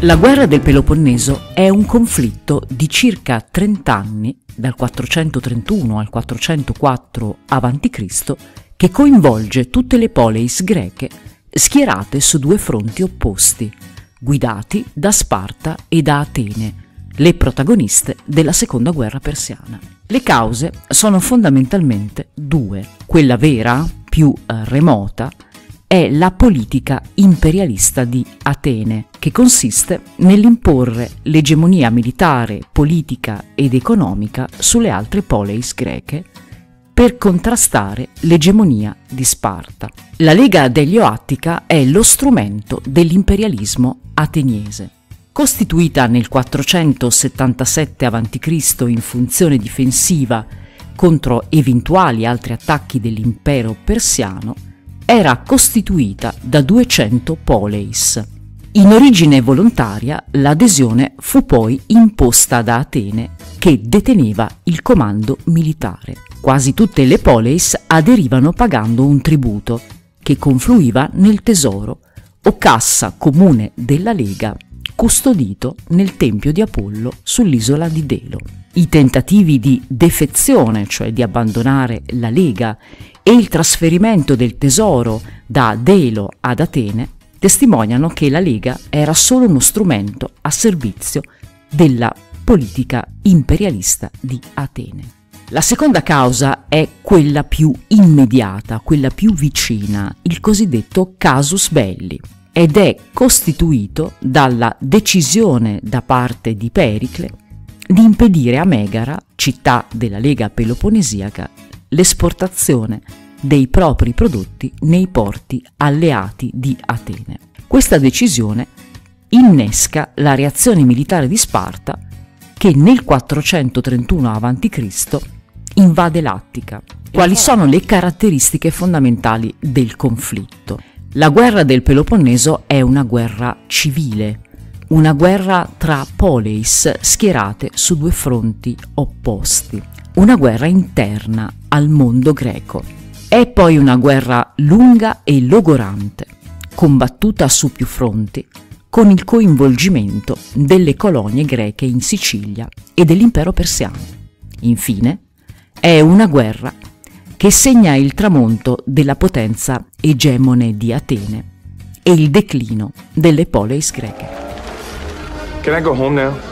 La guerra del Peloponneso è un conflitto di circa 30 anni, dal 431 al 404 a.C., che coinvolge tutte le poleis greche schierate su due fronti opposti, guidati da Sparta e da Atene, le protagoniste della seconda guerra persiana. Le cause sono fondamentalmente due. Quella vera, più remota, è la politica imperialista di Atene, che consiste nell'imporre l'egemonia militare, politica ed economica sulle altre poleis greche per contrastare l'egemonia di Sparta. La Lega Delio-Attica è lo strumento dell'imperialismo ateniese. Costituita nel 477 a.C. in funzione difensiva contro eventuali altri attacchi dell'impero persiano, era costituita da 200 poleis. In origine volontaria, l'adesione fu poi imposta da Atene, che deteneva il comando militare. Quasi tutte le poleis aderivano pagando un tributo, che confluiva nel tesoro o cassa comune della Lega, custodito nel tempio di Apollo sull'isola di Delo. I tentativi di defezione, cioè di abbandonare la Lega, e il trasferimento del tesoro da Delo ad Atene testimoniano che la Lega era solo uno strumento a servizio della politica imperialista di Atene. La seconda causa è quella più immediata, quella più vicina, il cosiddetto casus belli, ed è costituito dalla decisione da parte di Pericle di impedire a Megara, città della Lega Peloponnesiaca, l'esportazione dei propri prodotti nei porti alleati di Atene. Questa decisione innesca la reazione militare di Sparta, che nel 431 a.C. invade l'Attica. Quali sono le caratteristiche fondamentali del conflitto? La guerra del Peloponneso è una guerra civile, una guerra tra poleis schierate su due fronti opposti, una guerra interna al mondo greco. È poi una guerra lunga e logorante, combattuta su più fronti, con il coinvolgimento delle colonie greche in Sicilia e dell'impero persiano. Infine, è una guerra che segna il tramonto della potenza egemone di Atene e il declino delle poleis greche. Can I go home now?